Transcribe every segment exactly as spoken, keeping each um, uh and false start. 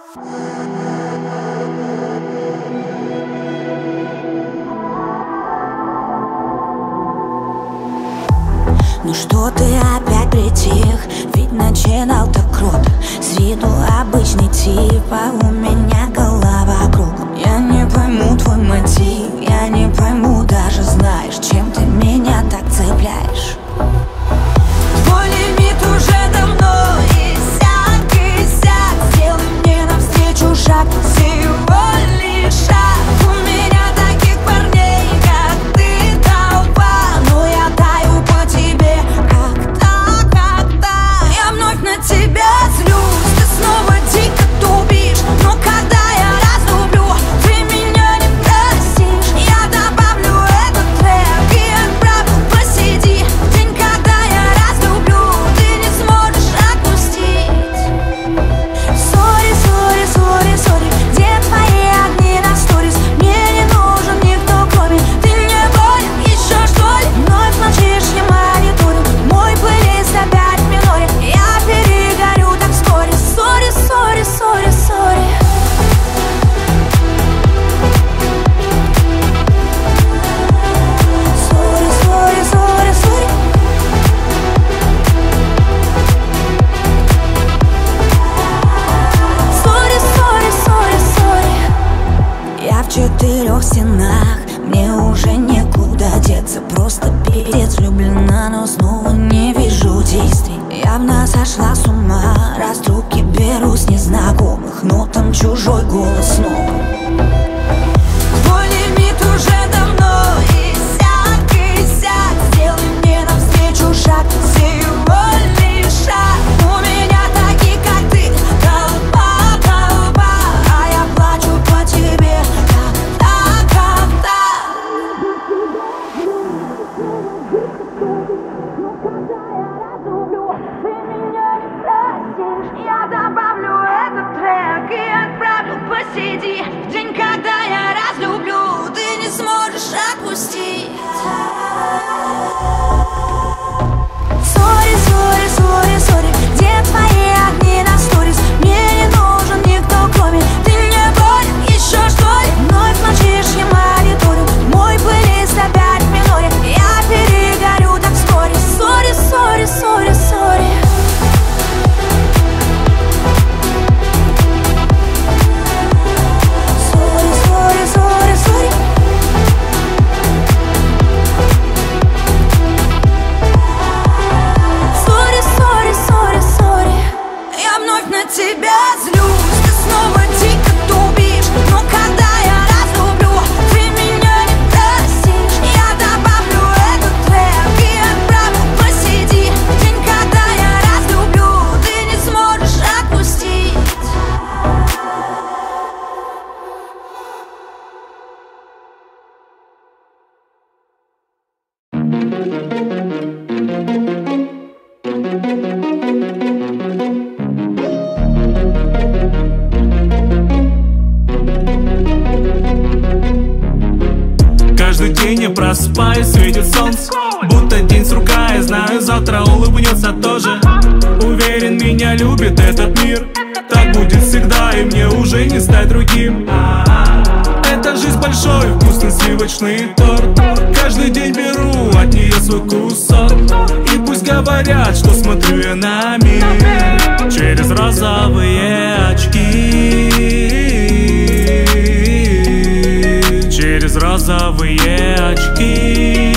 Ну что ты опять притих? Ведь начинал так круто. С виду обычный тип, а у меня голова кругом. Я не пойму твой мотив, я не пойму, даже знаешь, чем ты меня так цепляешь. Твой лимит уже давно иссяк, иссяк. Сделай мне навстречу шаг, всего лишь шаг. У меня таких парней, как ты, толпа, но я таю по тебе. На тебя злюсь, ты снова дико тупишь. Но когда я разлюблю, ты меня не простишь. Я добавлю этот трек и отправлю посиди. День, когда я разлюблю, ты не сможешь отпустить. Сори, сори, сори, сори, где твои огни на сторис? Мне не нужен никто, кроме ты мне болен, еще что ли? Вновь молчишь, я мониторю мой плейлист опять в миноре. Я перегорю так вскоре. Сори, сори, сори, сори. Сори, сори, сори, сори. Сори, сори, сори, сори. Я в четырех стенах, мне уже некуда деться. Просто пиздец влюблена, но снова не вижу действий. Явно сошла с ума, раз трубки беру с незнакомых, но там чужой голос снова. Твой лимит уже давно иссяк, иссяк. Сделай мне навстречу шаг, всего лишь шаг. У меня такие, как ты, толпа, толпа, а я плачу по тебе, как-то, как-то. Я добавлю этот трек и отправлю посиди. В день, когда я разлюблю, ты не сможешь отпустить. Сори, сори, сори, сори, где твои огни на сторис? Мне не нужен никто, кроме ты мне болен, еще что ли? Вновь молчишь, я мониторю мой плейлист опять в миноре. Я перегорю так вскоре. Сори, сори, сори, сори. Тебя злюсь, ты снова дико тупишь. Но когда я разлюблю, ты меня не простишь. Я добавлю этот трек и отправлю посиди. День, когда я разлюблю, ты не сможешь отпустить. Каждый день я просыпаюсь, светит солнце, будто день сурка, я знаю, завтра улыбнется тоже. Уверен, меня любит этот мир, так будет всегда, и мне уже не стать другим. Это жизнь большой, вкусный сливочный торт. Каждый день беру от нее свой кусок. И пусть говорят, что смотрю я на мир через розовые очки, через розовые очки,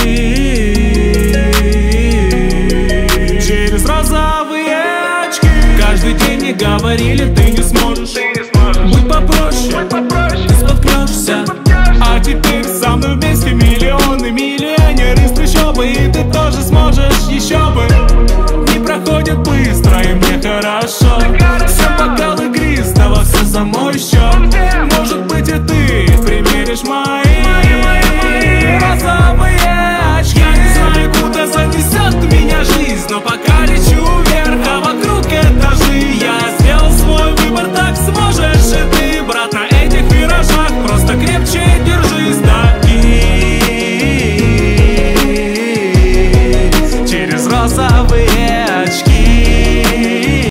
через розовые очки. Каждый день мне говорили, ты не сможешь, будь попроще, ты споткнешься. А теперь со мной вместе миллионы, миллионеры из трущобы, и ты тоже сможешь, еще бы. Не проходит быстро, и мне хорошо.